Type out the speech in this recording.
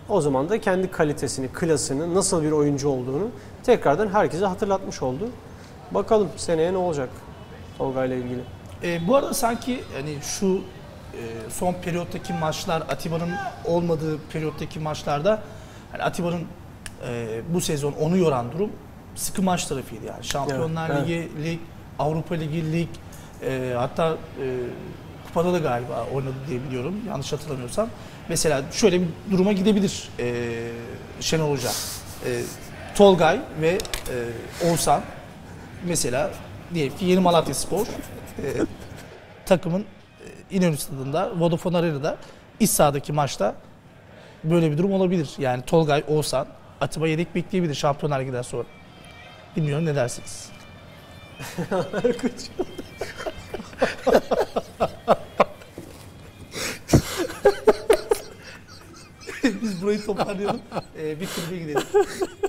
O zaman da kendi kalitesini, klasını, nasıl bir oyuncu olduğunu tekrardan herkese hatırlatmış oldu. Bakalım seneye ne olacak Tolga ile ilgili. Bu arada sanki hani şu son periyottaki maçlar, Atiba'nın olmadığı periyottaki maçlarda hani Atiba'nın bu sezon onu yoran durum sıkı maç tarafıydı yani. Şampiyonlar Evet, Ligi, lig, Avrupa Ligi, lig, hatta kupada da galiba oynadı diye biliyorum yanlış hatırlamıyorsam. Mesela şöyle bir duruma gidebilir Şenol Hoca. Tolgay ve Oğuzhan mesela diyelim ki Yeni Malatyaspor takımın İnönü Stadı'nda, Vodafone Arena'da iç sahadaki maçta böyle bir durum olabilir. Yani Tolgay, Oğuzhan, Atiba yedek bekleyebilir Şampiyonlar Ligi'den sonra. Bilmiyorum ne dersiniz? Biz burayı toparlayalım. Bir kulübe gidelim.